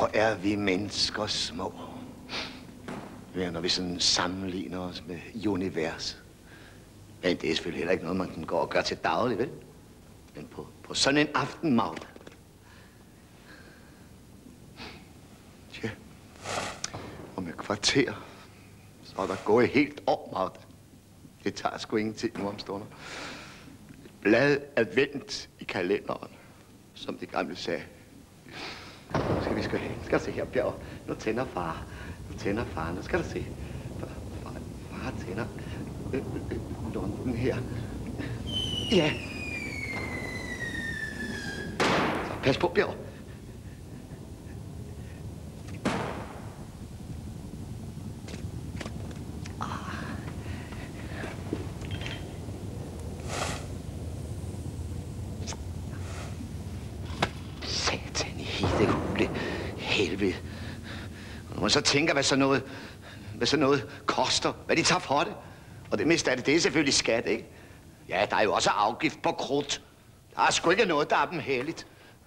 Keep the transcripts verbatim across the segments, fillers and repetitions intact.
Hvor er vi mennesker små. Ja, når vi sådan sammenligner os med universet. Men det er selvfølgelig heller ikke noget, man kan gå og gøre til daglig, vel? Men på, på sådan en aften, Magda. Ja. Om et kvarter, så er der gået helt år, Magda. Det tager sgu ingen tid nu om stunder. Et blad er vendt i kalenderen, som de gamle sagde. Nu skal vi skal hen. Skal du se her, Bjerg? Nu tænder far. Nu tænder far. Nu skal du se. Far, far, far tænder lunten her. Ja. Så pas på, Bjerg. Helvede. Og når man så tænker, hvad sådan noget, hvad sådan noget koster, hvad de tager for det. Og det meste af det, det er selvfølgelig skat, ikke? Ja, der er jo også afgift på krudt. Der er sgu ikke noget, der er dem heldigt.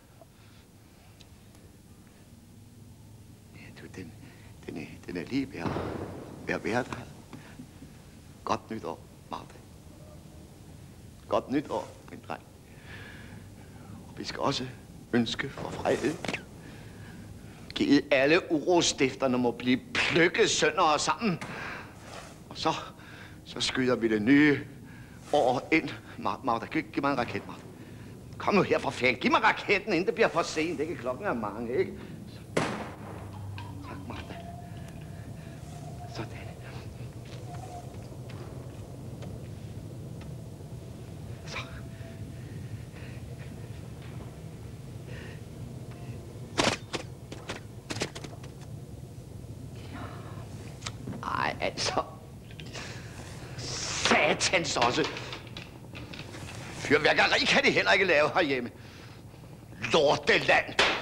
Ja, du, den, den, er, den er lige ved at, ved at være der. Godt nytår, Magda. Godt nytår, min dreng. Og vi skal også ønske for fred. Givet alle urostifterne må blive plukket sønder og sammen. Og så, så skyder vi det nye år ind. Magda, giv, giv mig en raket, Magda. Kom nu her for fanden. Giv mig raketten, inden det bliver for sent. Ikke? Klokken er mange, ikke? Så. Tak, Magda. Sådan. Så. Ej, altså. Satans også. Fyrværkeri kan de heller ikke lave herhjemme. Lorteland.